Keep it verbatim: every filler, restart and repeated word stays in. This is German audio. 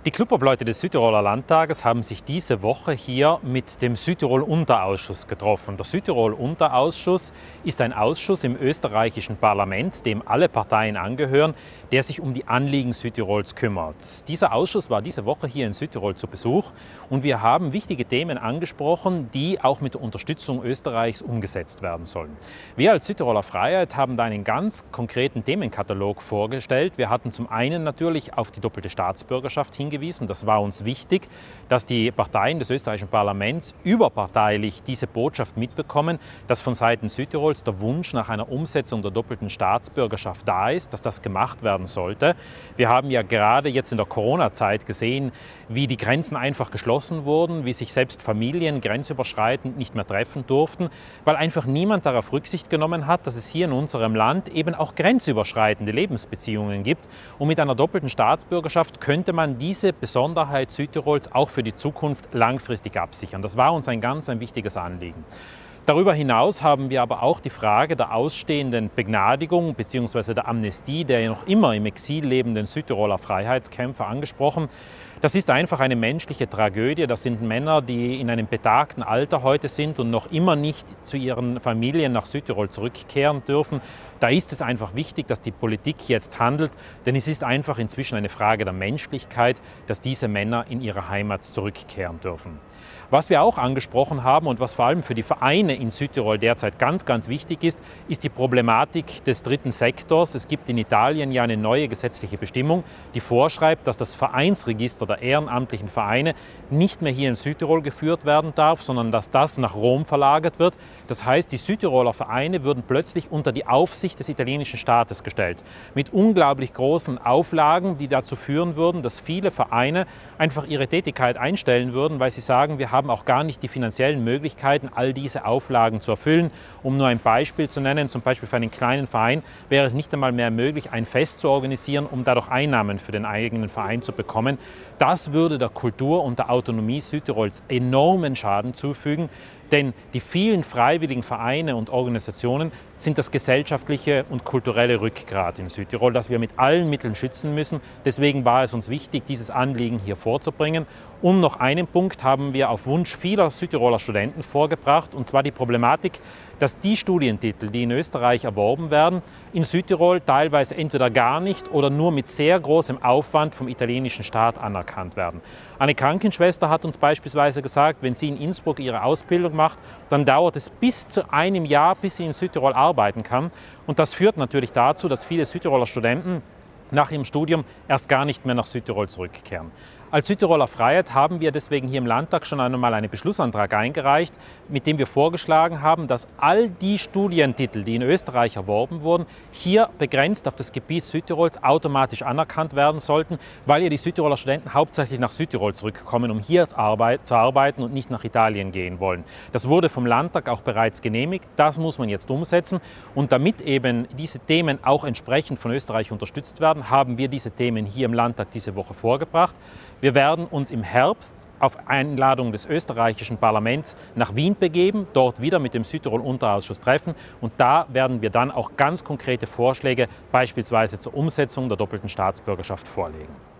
Die Clubobleute des Südtiroler Landtages haben sich diese Woche hier mit dem Südtirol-Unterausschuss getroffen. Der Südtirol-Unterausschuss ist ein Ausschuss im österreichischen Parlament, dem alle Parteien angehören, der sich um die Anliegen Südtirols kümmert. Dieser Ausschuss war diese Woche hier in Südtirol zu Besuch und wir haben wichtige Themen angesprochen, die auch mit der Unterstützung Österreichs umgesetzt werden sollen. Wir als Südtiroler Freiheit haben da einen ganz konkreten Themenkatalog vorgestellt. Wir hatten zum einen natürlich auf die doppelte Staatsbürgerschaft hingewiesen. Das war uns wichtig, dass die Parteien des österreichischen Parlaments überparteilich diese Botschaft mitbekommen, dass von Seiten Südtirols der Wunsch nach einer Umsetzung der doppelten Staatsbürgerschaft da ist, dass das gemacht werden sollte. Wir haben ja gerade jetzt in der Corona-Zeit gesehen, wie die Grenzen einfach geschlossen wurden, wie sich selbst Familien grenzüberschreitend nicht mehr treffen durften, weil einfach niemand darauf Rücksicht genommen hat, dass es hier in unserem Land eben auch grenzüberschreitende Lebensbeziehungen gibt. Und mit einer doppelten Staatsbürgerschaft könnte man diese Besonderheit Südtirols auch für die Zukunft langfristig absichern. Das war uns ein ganz ein wichtiges Anliegen. Darüber hinaus haben wir aber auch die Frage der ausstehenden Begnadigung bzw. der Amnestie der ja noch immer im Exil lebenden Südtiroler Freiheitskämpfer angesprochen. Das ist einfach eine menschliche Tragödie. Das sind Männer, die in einem betagten Alter heute sind und noch immer nicht zu ihren Familien nach Südtirol zurückkehren dürfen. Da ist es einfach wichtig, dass die Politik jetzt handelt, denn es ist einfach inzwischen eine Frage der Menschlichkeit, dass diese Männer in ihre Heimat zurückkehren dürfen. Was wir auch angesprochen haben und was vor allem für die Vereine in Südtirol derzeit ganz, ganz wichtig ist, ist die Problematik des dritten Sektors. Es gibt in Italien ja eine neue gesetzliche Bestimmung, die vorschreibt, dass das Vereinsregister der ehrenamtlichen Vereine nicht mehr hier in Südtirol geführt werden darf, sondern dass das nach Rom verlagert wird. Das heißt, die Südtiroler Vereine würden plötzlich unter die Aufsicht des italienischen Staates gestellt. Mit unglaublich großen Auflagen, die dazu führen würden, dass viele Vereine einfach ihre Tätigkeit einstellen würden, weil sie sagen, wir haben auch gar nicht die finanziellen Möglichkeiten, all diese Auflagen zu erfüllen. Um nur ein Beispiel zu nennen, zum Beispiel für einen kleinen Verein wäre es nicht einmal mehr möglich, ein Fest zu organisieren, um dadurch Einnahmen für den eigenen Verein zu bekommen. Das würde der Kultur und der Autonomie Südtirols enormen Schaden zufügen, denn die vielen freiwilligen Vereine und Organisationen sind das gesellschaftliche und kulturelle Rückgrat in Südtirol, das wir mit allen Mitteln schützen müssen. Deswegen war es uns wichtig, dieses Anliegen hier vorzubringen. Und noch einen Punkt haben wir auf Wunsch vieler Südtiroler Studenten vorgebracht, und zwar die Problematik, dass die Studientitel, die in Österreich erworben werden, in Südtirol teilweise entweder gar nicht oder nur mit sehr großem Aufwand vom italienischen Staat anerkannt werden. Eine Krankenschwester hat uns beispielsweise gesagt, wenn sie in Innsbruck ihre Ausbildung macht, dann dauert es bis zu einem Jahr, bis sie in Südtirol arbeiten kann. Und das führt natürlich dazu, dass viele Südtiroler Studenten nach ihrem Studium erst gar nicht mehr nach Südtirol zurückkehren. Als Südtiroler Freiheit haben wir deswegen hier im Landtag schon einmal einen Beschlussantrag eingereicht, mit dem wir vorgeschlagen haben, dass all die Studientitel, die in Österreich erworben wurden, hier begrenzt auf das Gebiet Südtirols automatisch anerkannt werden sollten, weil ja die Südtiroler Studenten hauptsächlich nach Südtirol zurückkommen, um hier zu arbeiten und nicht nach Italien gehen wollen. Das wurde vom Landtag auch bereits genehmigt, das muss man jetzt umsetzen, und damit eben diese Themen auch entsprechend von Österreich unterstützt werden, haben wir diese Themen hier im Landtag diese Woche vorgebracht. Wir werden uns im Herbst auf Einladung des österreichischen Parlaments nach Wien begeben, dort wieder mit dem Südtirol-Unterausschuss treffen, und da werden wir dann auch ganz konkrete Vorschläge beispielsweise zur Umsetzung der doppelten Staatsbürgerschaft vorlegen.